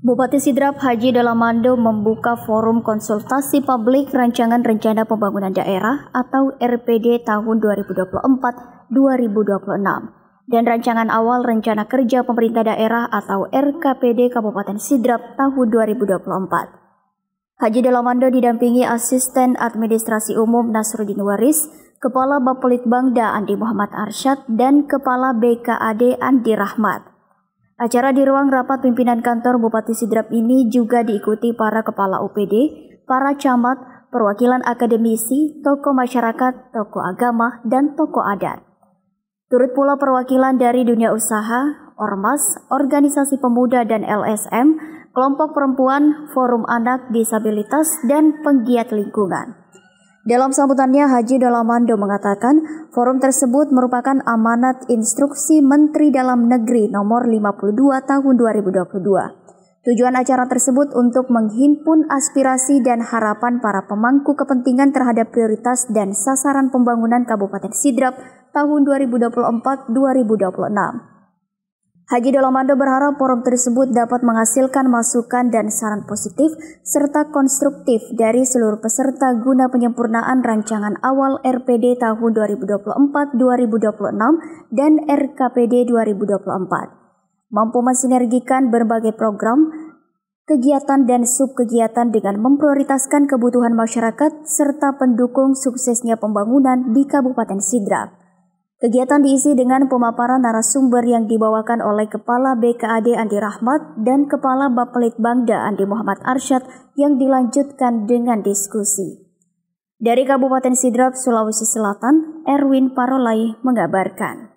Bupati Sidrap Haji Dalamando membuka forum konsultasi publik Rancangan Rencana Pembangunan Daerah atau RPD tahun 2024-2026 dan Rancangan Awal Rencana Kerja Pemerintah Daerah atau RKPD Kabupaten Sidrap tahun 2024. Haji Dalamando didampingi Asisten Administrasi Umum Nasruddin Waris, Kepala Bapelitbangda Andi Muhammad Arsyad, dan Kepala BKAD Andi Rahmat. Acara di ruang rapat pimpinan kantor Bupati Sidrap ini juga diikuti para kepala OPD, para camat, perwakilan akademisi, tokoh masyarakat, tokoh agama, dan tokoh adat. Turut pula perwakilan dari dunia usaha, ormas, organisasi pemuda dan LSM, kelompok perempuan, forum anak disabilitas, dan penggiat lingkungan. Dalam sambutannya, Haji Dalamando mengatakan forum tersebut merupakan amanat instruksi Menteri Dalam Negeri nomor 52 tahun 2022. Tujuan acara tersebut untuk menghimpun aspirasi dan harapan para pemangku kepentingan terhadap prioritas dan sasaran pembangunan Kabupaten Sidrap tahun 2024-2026. Haji Dalamando berharap forum tersebut dapat menghasilkan masukan dan saran positif serta konstruktif dari seluruh peserta guna penyempurnaan rancangan awal RPD tahun 2024-2026 dan RKPD 2024. Mampu mensinergikan berbagai program, kegiatan dan subkegiatan dengan memprioritaskan kebutuhan masyarakat serta pendukung suksesnya pembangunan di Kabupaten Sidrap. Kegiatan diisi dengan pemaparan narasumber yang dibawakan oleh Kepala BKAD Andi Rahmat dan Kepala Bapelitbangda Andi Muhammad Arsyad yang dilanjutkan dengan diskusi. Dari Kabupaten Sidrap, Sulawesi Selatan, Erwin Parolai mengabarkan.